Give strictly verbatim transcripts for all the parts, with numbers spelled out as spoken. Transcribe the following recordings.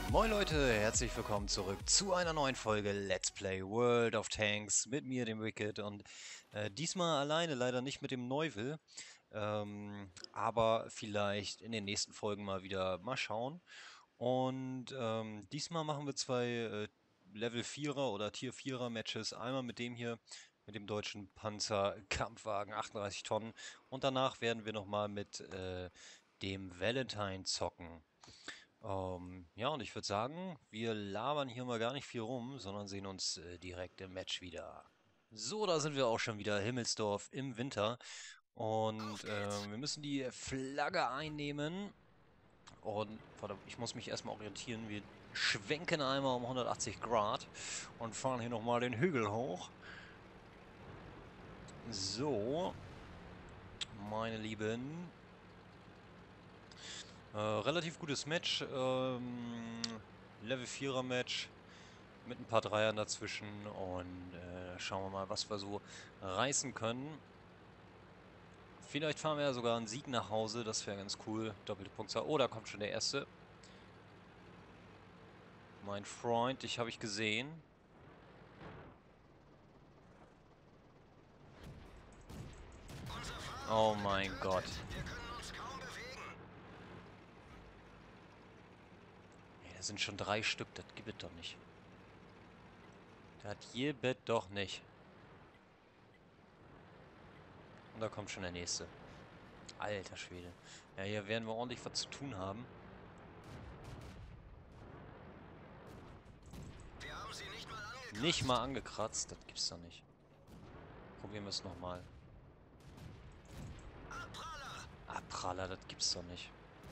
Moin Leute, herzlich willkommen zurück zu einer neuen Folge Let's Play World of Tanks mit mir, dem Wicked, und äh, diesmal alleine, leider nicht mit dem Neuville, ähm, aber vielleicht in den nächsten Folgen mal wieder mal schauen. Und ähm, diesmal machen wir zwei äh, Level vierer oder Tier vierer Matches, einmal mit dem hier, mit dem deutschen Panzer-Kampfwagen, achtunddreißig Tonnen, und danach werden wir nochmal mit äh, dem Valentine zocken. Ähm, ja, und ich würde sagen, wir labern hier mal gar nicht viel rum, sondern sehen uns äh, direkt im Match wieder. So, da sind wir auch schon wieder, Himmelsdorf im Winter. Und ähm, wir müssen die Flagge einnehmen. Und warte, ich muss mich erstmal orientieren. Wir schwenken einmal um hundertachtzig Grad und fahren hier nochmal den Hügel hoch. So, meine Lieben. Äh, relativ gutes Match. Ähm, Level vierer Match. Mit ein paar Dreiern dazwischen und äh, schauen wir mal, was wir so reißen können. Vielleicht fahren wir ja sogar einen Sieg nach Hause, das wäre ganz cool. Doppelte Punktzahl. Oh, da kommt schon der erste. Mein Freund, dich habe ich gesehen. Oh mein Gott. Ey, das sind schon drei Stück, das gibt es doch nicht. Das gibt es doch nicht. Und da kommt schon der nächste. Alter Schwede. Ja, hier werden wir ordentlich was zu tun haben. Wir haben sie nicht mal angekratzt. Nicht mal angekratzt, das gibt's doch nicht. Probieren wir es nochmal. Abpraller! Abpraller, das gibt's doch nicht.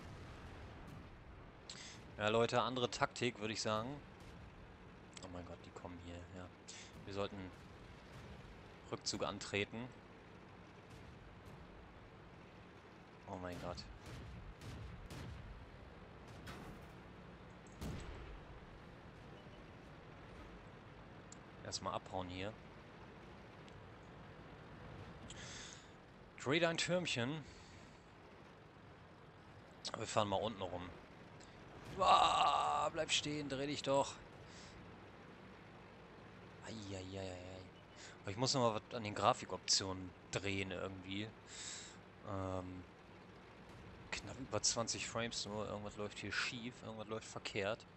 Ja, Leute, andere Taktik, würde ich sagen. Oh mein Gott, die kommen hier, ja. Wir sollten Rückzug antreten. Oh mein Gott. Erstmal abhauen hier. Dreh dein Türmchen. Wir fahren mal unten rum. Ah, bleib stehen, dreh dich doch. Eieieiei. Aber ich muss noch mal was an den Grafikoptionen drehen irgendwie. Ähm, knapp über zwanzig Frames nur. Irgendwas läuft hier schief, irgendwas läuft verkehrt.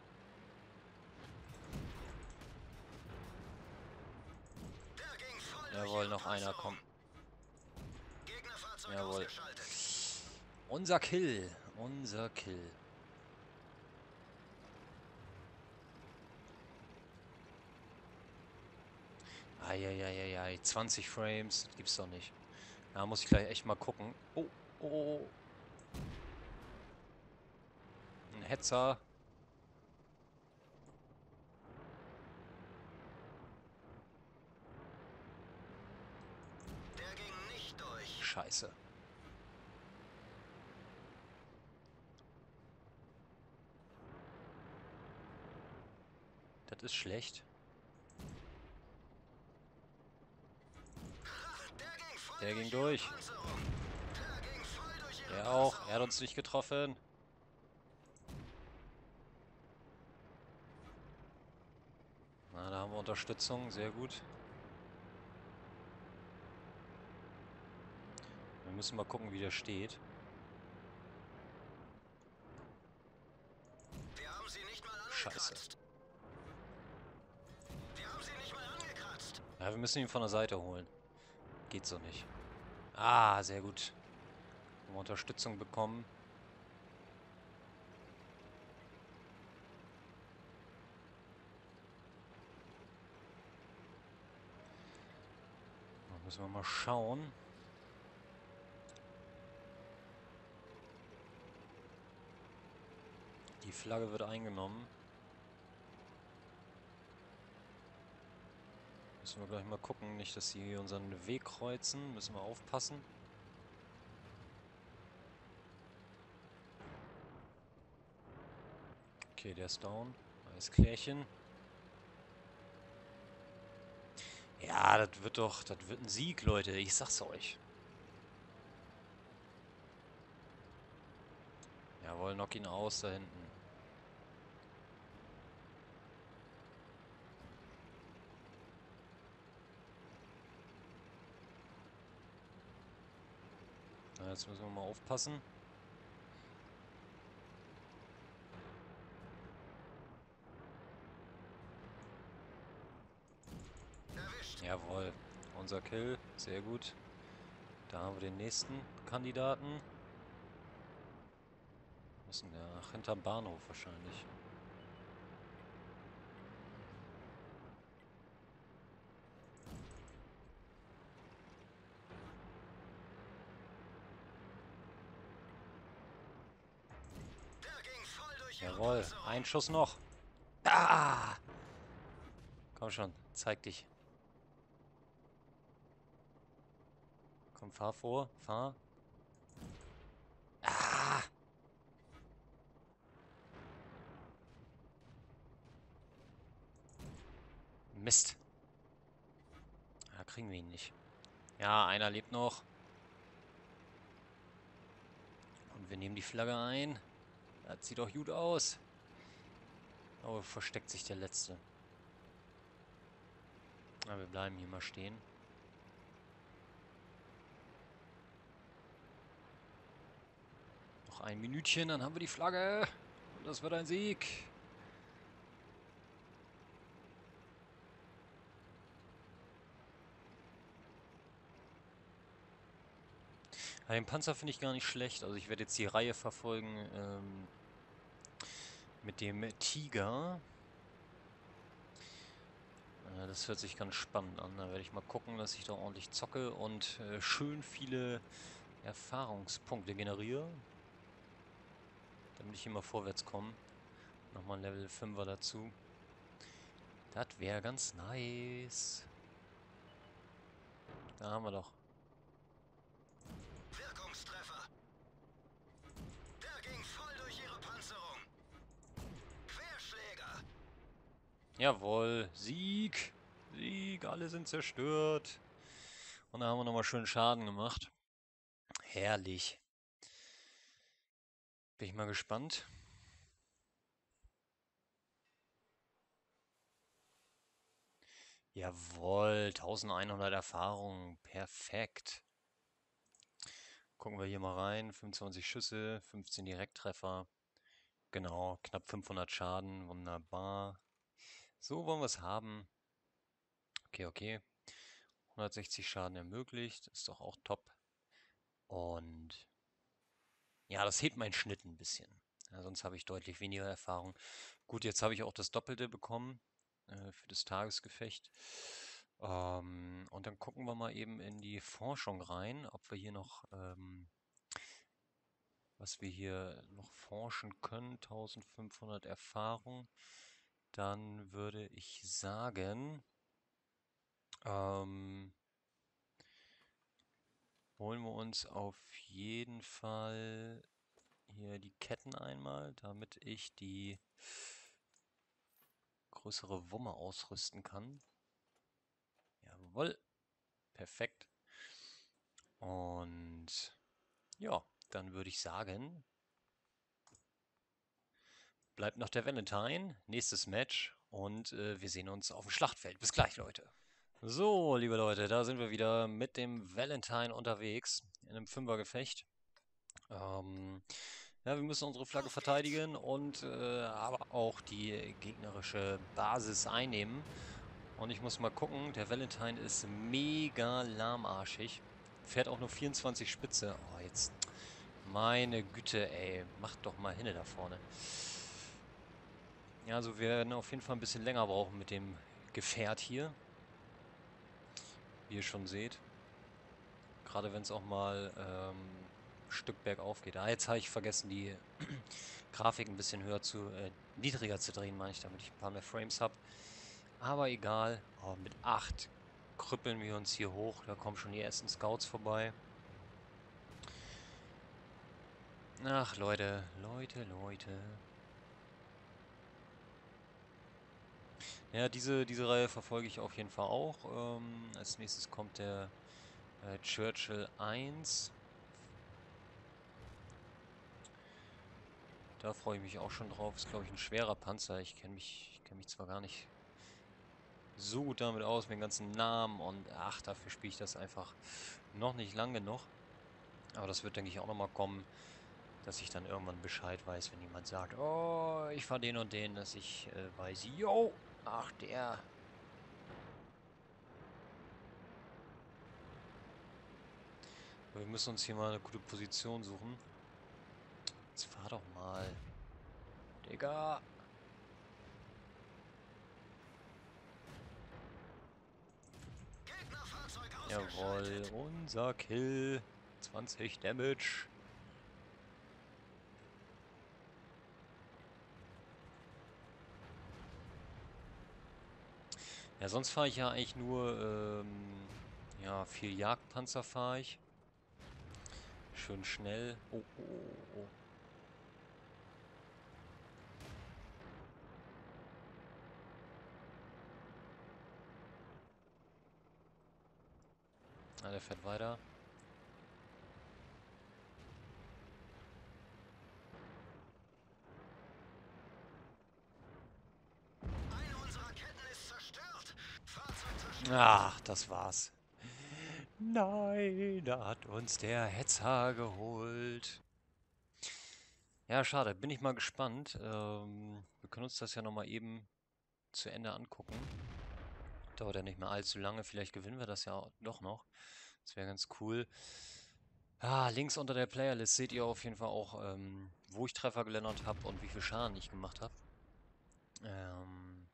Der ging voll durch Jawohl, ihre noch einer Panzerung. kommt. Gegnerfahrzeug Jawohl. ausgeschaltet. Unser Kill. Unser Kill. Eieieiei. zwanzig Frames. Das gibt's doch nicht. Da muss ich gleich echt mal gucken. Oh, oh, oh. Ein Hetzer. Der ging nicht durch. Scheiße. Das ist schlecht. Ha, der ging voll Der durch ging ihre durch. Panzerung. Der ging voll durch ihre Der auch. Er hat Panzerung. uns nicht getroffen. Na, da haben wir Unterstützung. Sehr gut. Wir müssen mal gucken, wie der steht. Wir haben sie nicht mal Scheiße. angekratzt. Wir haben sie nicht mal angekratzt. Ja, wir müssen ihn von der Seite holen. Geht so nicht. Ah, sehr gut. Haben wir Unterstützung bekommen. Da müssen wir mal schauen. Die Flagge wird eingenommen. Müssen wir gleich mal gucken, nicht, dass sie unseren Weg kreuzen. Müssen wir aufpassen. Okay, der ist down. Alles klärchen. Ja, das wird doch, das wird ein Sieg, Leute. Ich sag's euch. Jawohl, knock ihn aus da hinten. Na, jetzt müssen wir mal aufpassen. Erwischt. Jawohl, unser Kill, sehr gut. Da haben wir den nächsten Kandidaten. Wo ist denn der? Ach, hinterm Bahnhof wahrscheinlich. Der ging voll durch ihre Jawohl, Panzerung. ein Schuss noch. Ah! Komm schon, zeig dich. Komm, fahr vor, fahr. Ah! Mist. Da kriegen wir ihn nicht. Ja, einer lebt noch. Und wir nehmen die Flagge ein. Das sieht doch gut aus. Oh, versteckt sich der Letzte. Aber wir bleiben hier mal stehen. Noch ein Minütchen, dann haben wir die Flagge. Und das wird ein Sieg. Ja, den Panzer finde ich gar nicht schlecht. Also ich werde jetzt die Reihe verfolgen ähm, mit dem Tiger. Äh, das hört sich ganz spannend an. Da werde ich mal gucken, dass ich da ordentlich zocke und äh, schön viele Erfahrungspunkte generiere. Damit ich immer vorwärts komme. Nochmal ein Level fünfer dazu. Das wäre ganz nice. Da haben wir doch. Wirkungstreffer. Der ging voll durch ihre Panzerung. Querschläger. Jawohl, Sieg. Sieg, alle sind zerstört. Und da haben wir nochmal schön Schaden gemacht. Herrlich. Bin ich mal gespannt. Jawohl, eintausendeinhundert Erfahrungen. Perfekt. Gucken wir hier mal rein. fünfundzwanzig Schüsse, fünfzehn Direkttreffer. Genau, knapp fünfhundert Schaden. Wunderbar. So wollen wir es haben. Okay, okay. hundertsechzig Schaden ermöglicht. Ist doch auch top. Und ja, das hebt meinen Schnitt ein bisschen. Ja, sonst habe ich deutlich weniger Erfahrung. Gut, jetzt habe ich auch das Doppelte bekommen äh, für das Tagesgefecht. Ähm, und dann gucken wir mal eben in die Forschung rein, ob wir hier noch, ähm, was wir hier noch forschen können. eintausendfünfhundert Erfahrung. Dann würde ich sagen, ähm, holen wir uns auf jeden Fall hier die Ketten einmal, damit ich die größere Wumme ausrüsten kann. Jawohl, perfekt. Und ja, dann würde ich sagen, bleibt noch der Valentine, nächstes Match und äh, wir sehen uns auf dem Schlachtfeld. Bis gleich, Leute. So, liebe Leute, da sind wir wieder mit dem Valentine unterwegs in einem Fünfergefecht. Ähm, ja, wir müssen unsere Flagge verteidigen und äh, aber auch die gegnerische Basis einnehmen. Und ich muss mal gucken, der Valentine ist mega lahmarschig. Fährt auch nur vierundzwanzig Spitze. Oh, jetzt. Meine Güte, ey. Macht doch mal hinne da vorne. Ja, also wir werden auf jeden Fall ein bisschen länger brauchen mit dem Gefährt hier. Wie ihr schon seht. Gerade wenn es auch mal ähm, ein Stück bergauf geht. Ah, jetzt habe ich vergessen, die Grafik ein bisschen höher zu, äh, niedriger zu drehen, meine ich, damit ich ein paar mehr Frames habe. Aber egal. Oh, mit acht krüppeln wir uns hier hoch. Da kommen schon die ersten Scouts vorbei. Ach, Leute, Leute, Leute. Ja, diese, diese Reihe verfolge ich auf jeden Fall auch. Ähm, als nächstes kommt der äh, Churchill eins. Da freue ich mich auch schon drauf. Ist, glaube ich, ein schwerer Panzer. Ich kenne mich, kenn mich zwar gar nicht so gut damit aus, mit den ganzen Namen und ach, dafür spiele ich das einfach noch nicht lang genug. Aber das wird, denke ich, auch nochmal kommen, dass ich dann irgendwann Bescheid weiß, wenn jemand sagt, oh, ich fahr den und den, dass ich äh, weiß, yo, ach, der. Wir müssen uns hier mal eine gute Position suchen. Jetzt fahr doch mal. Digga. Gegnerfahrzeug Jawohl, ausgeschaltet. unser Kill. zwanzig Damage. Ja, sonst fahre ich ja eigentlich nur, ähm, ja, vier Jagdpanzer fahre ich. Schön schnell. Oh, oh, oh, oh. Ah, der fährt weiter. Eine unserer Ketten ist zerstört. Fahrzeug zerstört. Ach, das war's. Nein, da hat uns der Hetzer geholt. Ja, schade. Bin ich mal gespannt. Ähm, wir können uns das ja nochmal eben zu Ende angucken. Dauert ja nicht mehr allzu lange. Vielleicht gewinnen wir das ja doch noch. Das wäre ganz cool. Ah, links unter der Playerlist seht ihr auf jeden Fall auch, ähm, wo ich Treffer gelandert habe und wie viel Schaden ich gemacht habe. Ähm,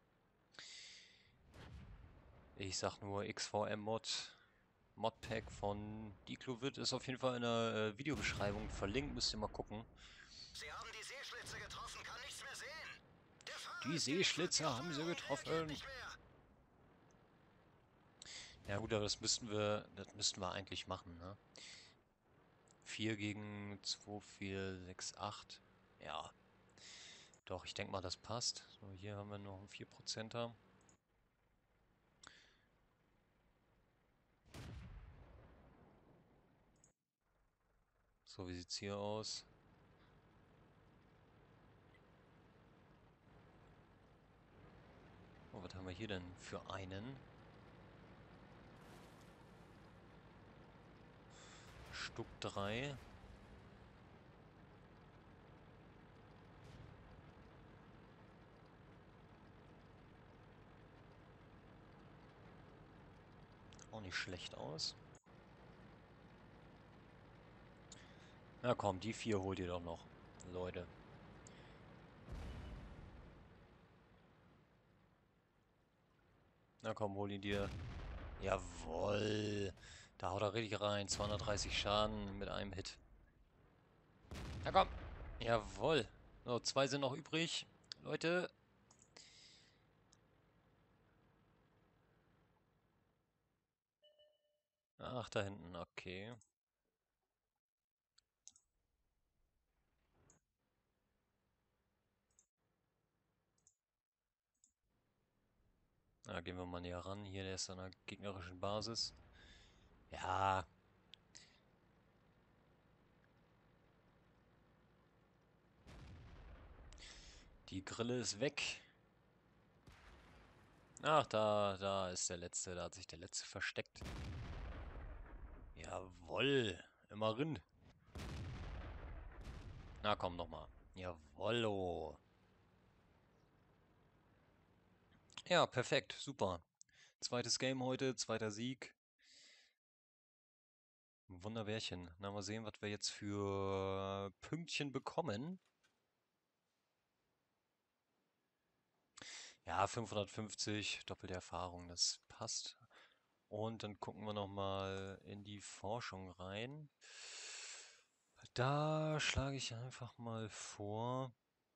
ich sag nur X V M-Mod. Modpack von Diclovit ist auf jeden Fall in der äh, Videobeschreibung verlinkt. Müsst ihr mal gucken. Sie haben die Seeschlitze getroffen, kann nichts mehr sehen. Der Fahrer Die ist geliefert, die Seeschlitzer haben sie Steuerung reagiert getroffen. nicht mehr. Ja gut, aber das müssten wir, das müssten wir eigentlich machen, ne? vier gegen zwei, vier, sechs, acht. Ja, doch, ich denke mal, das passt. So, hier haben wir noch einen vier Prozenter. So, wie sieht's hier aus? Oh, was haben wir hier denn für einen? Stück drei. Auch nicht schlecht aus. Na komm, die vier holt ihr doch noch, Leute. Na komm, hol ihn dir. Jawoll. Da haut er richtig rein. zweihundertdreißig Schaden mit einem Hit. Na komm. Jawoll. So, zwei sind noch übrig. Leute. Ach, da hinten. Okay. Da gehen wir mal näher ran. Hier, der ist an der gegnerischen Basis. Ja. Die Grille ist weg. Ach, da, da ist der Letzte. Da hat sich der Letzte versteckt. Jawoll. Immerhin. Na komm, nochmal. Jawollo. Ja, perfekt. Super. Zweites Game heute, zweiter Sieg. Wunderbärchen. Na, mal sehen, was wir jetzt für Pünktchen bekommen. Ja, fünfhundertfünfzig, doppelte Erfahrung, das passt. Und dann gucken wir nochmal in die Forschung rein. Da schlage ich einfach mal vor,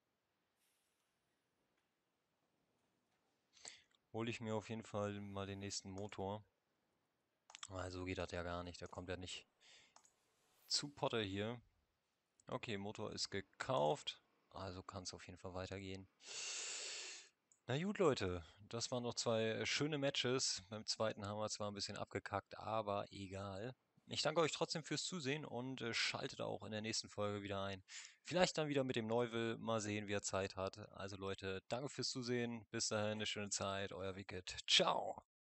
hole ich mir auf jeden Fall mal den nächsten Motor. Also geht das ja gar nicht, da kommt ja nicht zu Potter hier. Okay, Motor ist gekauft, also kann es auf jeden Fall weitergehen. Na gut, Leute, das waren noch zwei äh, schöne Matches. Beim zweiten haben wir zwar ein bisschen abgekackt, aber egal. Ich danke euch trotzdem fürs Zusehen und äh, schaltet auch in der nächsten Folge wieder ein. Vielleicht dann wieder mit dem Neuwill. Mal sehen, wie er Zeit hat. Also Leute, danke fürs Zusehen. Bis dahin, eine schöne Zeit. Euer Wicked. Ciao.